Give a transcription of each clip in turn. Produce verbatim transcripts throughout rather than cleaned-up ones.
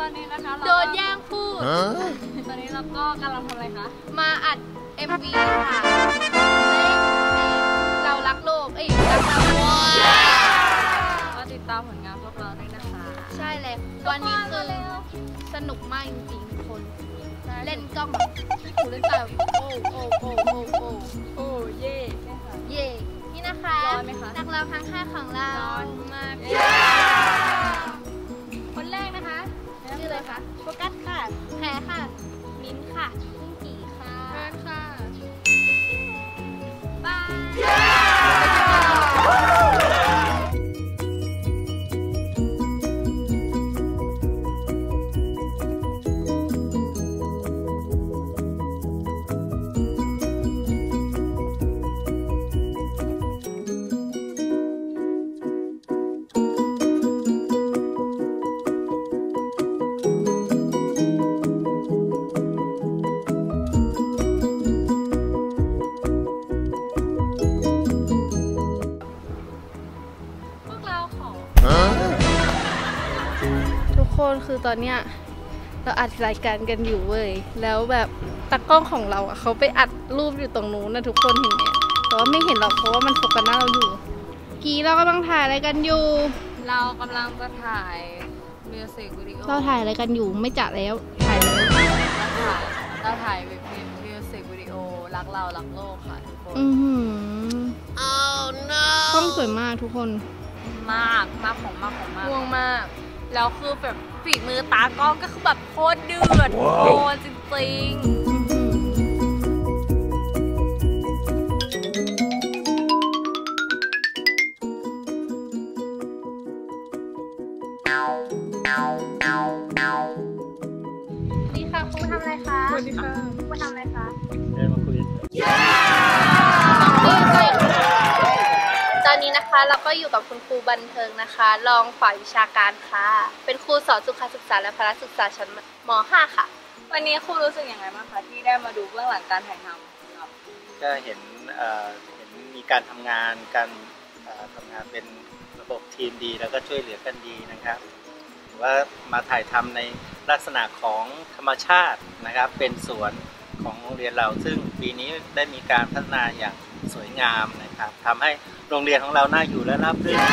อนนี้นะคะโดนแย่งพูดตอนนี้เราก็กำลังทำอะไรคะมาอัด เอ็ม วี ค่ะเรารักโลกเอ้ยรักเราก็ติดตามผลงานพวกเราได้นะคะใช่เลยวันนี้คือสนุกมากจริงๆทุกคนเล่นกล้องแบบหูเล่นตาโอ้โอ้โอ้โอ้โอ้โอ้เย่เย่นี่นะคะนักร้องทั้งห้าของเรามากคนแรกนะคะชื่ออะไรคะโฟกัสค่ะแพรค่ะมิ้นค่ะพึ่งกี่ค่ะเพื่อนค่ะบายคนคือตอนเนี้ยเราอัดรายการกันอยู่เว้ยแล้วแบบตากล้องของเราอ่ะเขาไปอัดรูปอยู่ตรงนู้นนะทุกคนเห็นไหมแต่ว่าไม่เห็นหรอกเพราะว่ามันโฟกัสหน้าเราอยู่กี้เรากำลังถ่ายอะไรกันอยู่เรากำลังจะถ่ายมิวสิกวิดีโอเราถ่ายอะไรกันอยู่ไม่จัดแล้วถ่ายเลยเราถ่ายมิวสิกวิดีโอรักเรารักโลกค่ะทุกคนอือหือ oh no กล้องสวยมากทุกคนมากมากของมากของมากง่วงมากแล้วคือแบบฝีมือตากล้องก็คือแบบโคตรเดือดโคตรจริงๆนี่ค่ะครูทำอะไรคะสวัสดีค่ะครูทำอะไรคะเดินมาคุยตอนนี้นะคะเราก็อยู่กับคุณครูบันเทิงนะคะรองฝ่ายวิชาการค่ะเป็นครูสอนสุขศึกษาและพละศึกษาชั้นม.ห้า ค่ะวันนี้ครูรู้สึกยังไงบ้างคะที่ได้มาดูเบื้องหลังการถ่ายทำครับก็เห็นเห็นมีการทำงานการทำงานเป็นระบบทีมดีแล้วก็ช่วยเหลือกันดีนะครับหรือว่ามาถ่ายทำในลักษณะของธรรมชาตินะครับเป็นสวนของโรงเรียนเราซึ่งปีนี้ได้มีการพัฒนาอย่างสวยงามนะครับทำให้โรงเรียนของเราน่าอยู่และราบรื่น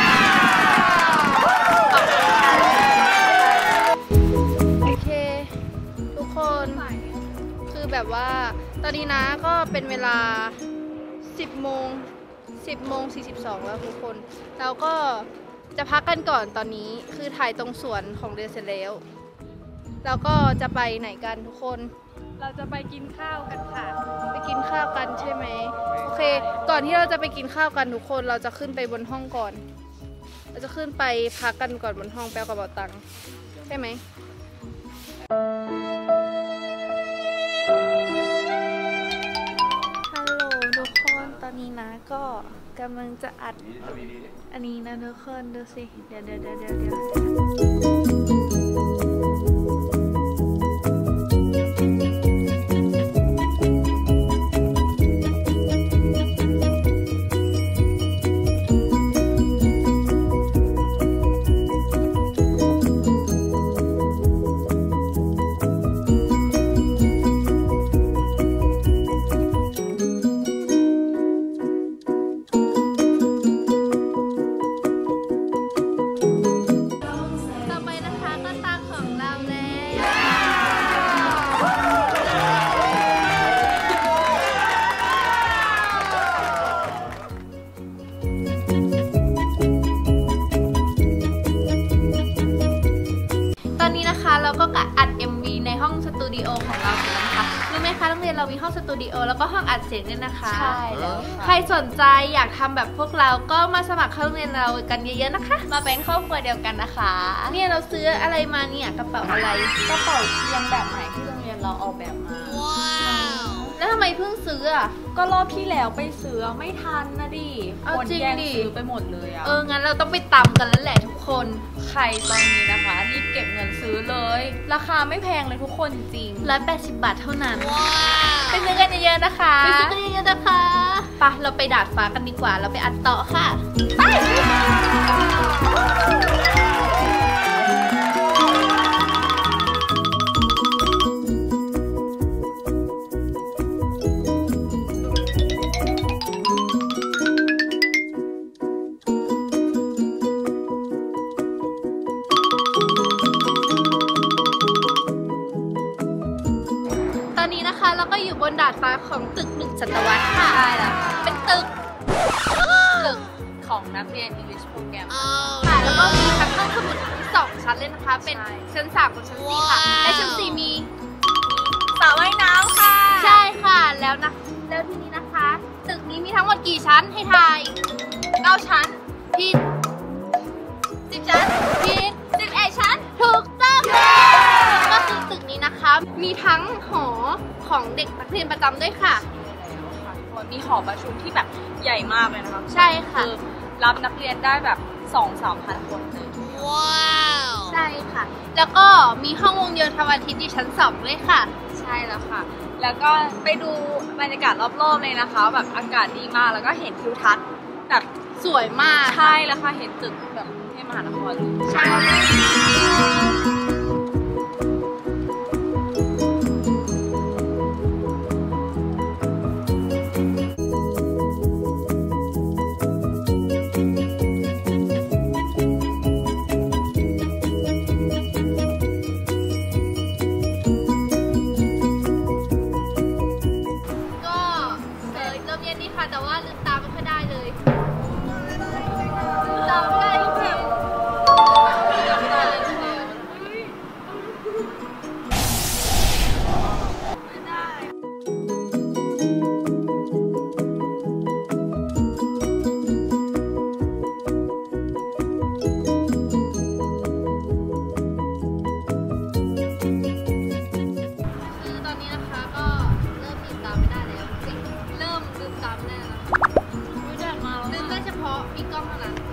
โอเคทุกคนคือแบบว่าตอนนี้นะก็เป็นเวลาสิบโมงสิบโมงสี่สิบสองแล้วทุกคนเราก็จะพักกันก่อนตอนนี้คือถ่ายตรงสวนของเรียนเสร็จแล้วแล้วก็จะไปไหนกันทุกคนเราจะไปกินข้าวกันค่ะไปกินข้าวกันใช่ไหมโอเคก่อนที่เราจะไปกินข้าวกันทุกคนเราจะขึ้นไปบนห้องก่อนเราจะขึ้นไปพักกันก่อนบนห้องแปลกระเป๋าตังค์ใช่ไหมฮัลโหลทุกคนตอนนี้นะก็กำลังจะอัดอันนี้นะทุกคนดูสิเดี๋ยวเดี๋ยวเดี๋ยวเดี๋ยวเราก็อัด เอ็ม วี ในห้องสตูดิโอของเราเสร็จแล้วนะคะรู้ไหมคะโรงเรียนเรามีห้องสตูดิโอแล้วก็ห้องอัดเสียงด้วยนะคะใช่แล้วใครสนใจอยากทำแบบพวกเราก็มาสมัครเข้าโรงเรียนเรากันเยอะๆนะคะมาเป็นครอบครัวเดียวกันนะคะเนี่ยเราซื้ออะไรมาเนี่ยกระเป๋าอะไรกระเป๋าเทียมแบบใหม่ที่โรงเรียนเราออกแบบมาแล้วทำไมเพิ่งซื้ออ่ะก็รอบที่แล้วไปซื้อไม่ทันนะดิคนแย่งซื้อไปหมดเลยอ่ะเอองั้นเราต้องไปตำกันแล้วแหละทุกคนใครตอนนี้นะคะรีบเก็บเงินซื้อเลยราคาไม่แพงเลยทุกคนจริงร้อยแปดสิบบาทเท่านั้นไปซื้อกันเยอะๆนะคะไปซื้อกันเยอะๆนะคะไปเราไปดาดฟ้ากันดีกว่าเราไปอัดต่อค่ะไปบนดาดฟ้าของตึกหนึ่งศตวรรษค่ะใช่แล้วค่ะเป็นตึกตึกของนักเรียน English Program ค่ะแล้วก็มีทั้งห้องสมุดที่สองชั้นเลยนะคะเป็นชั้นสามกับชั้นสี่ค่ะและชั้นสี่มีสระว่ายน้ำค่ะใช่ค่ะแล้วนะแล้วทีนี้นะคะตึกนี้มีทั้งหมดกี่ชั้นให้ทายเก้าชั้นผิดสิบชั้นผิดสิบเอ็ดชั้นถูกต้องก็คือตึกนี้นะคะมีทั้งหอของเด็กนักเรียนประจำด้วยค่ะมีหอประชุมที่แบบใหญ่มากเลยนะคะใช่ค่ะคือรับนักเรียนได้แบบสองสามพันคนเลยว้าวใช่ค่ะ แล้วก็มีห้องวงเดียวทวันอาทิตย์ที่ชั้นสองด้วยค่ะใช่แล้วค่ะ แล้วก็ไปดูบรรยากาศรอบๆเลยนะคะ แบบอากาศดีมากแล้วก็เห็นทิวทัศน์แบบสวยมากใช่แล้วค่ะเห็นตึกแบบกรุงเทพมหานครใช่ ก็เริ่มเย็นนี้ค่ะแต่ว่าลืมตาไม่ค่อยได้เลยลืมตาไม่ได้จริงๆลืมตาเลยทีเดียวไม่ได้คือตอนนี้นะคะก็เริ่มลืมตาไม่ได้แล้วจริงเริ่มลืมตาไม่ได้แล้วนะคะไม่ได้มาลืมได้เฉพาะมีกล้องเท่านั้น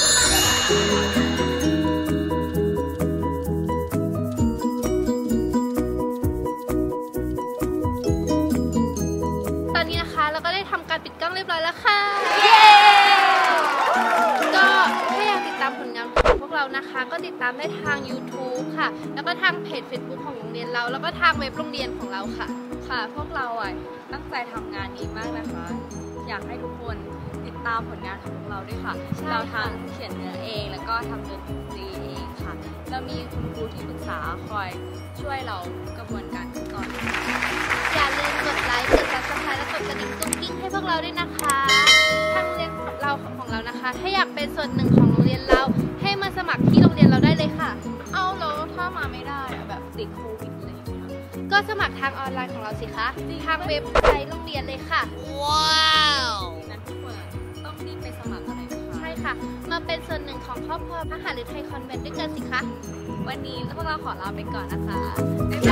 ตอนนี้นะคะเราก็ได้ทำการปิดกล้องเรียบร้อยแล้วค่ะเย้ก็ถ้าอยากติดตามผลงานของพวกเรานะคะ ก็ติดตามได้ทาง YouTube ค่ะ แล้วก็ทางเพจ Facebook ของโรงเรียนเรา แล้วก็ทางเว็บโรงเรียนของเราค่ะค่ะ พวกเราอ่ะตั้งใจทำงานนี้มากนะคะ อยากให้ทุกคนติดตามผลงานของพวกเราด้วยค่ะใช่เราค่ะทั้งเขียนเนื้อเองแล้วก็ทำดนตรีเองค่ะ เรามีคุณครูที่ปรึกษาคอยช่วยเรากระบวนการขั้นตอนอย่าลืมกดไลค์ กด ซับสไครบ์ และกดกระดิ่งกุ้งกิ้งให้พวกเราด้วยนะคะทางโรงเรียนของเราของเรานะคะ ถ้าอยากเป็นส่วนหนึ่งของโรงเรียนเรา ให้มาสมัครที่โรงเรียนเราได้เลยค่ะเอาแล้วถ้ามาไม่ได้อะแบบติดโควิดอะไรอย่างเงี้ยก็สมัครทางออนไลน์ของเราสิคะทางเว็บไซต์โรงเรียนเลยค่ะนั้นทุกคนต้องรีบไปสมัครอะไรนะคะใช่ค่ะ มาเป็นส่วนหนึ่งของครอบครัวมหาฤทัยคอนแวนต์ด้วยกันสิคะวันนี้พวกเราขอลาไปก่อนนะคะบ๊ายบาย